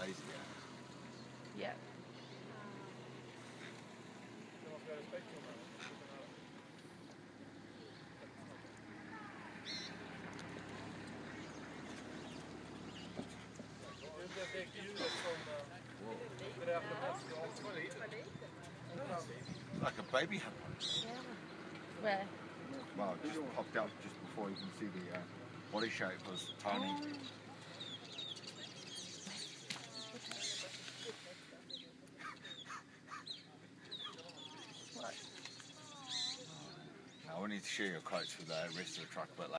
crazy. Yeah. Like a baby hammer. Where? Wow, it just popped out just before you can see the body shape was tiny. What? Now we need to share your quotes with the rest of the truck, but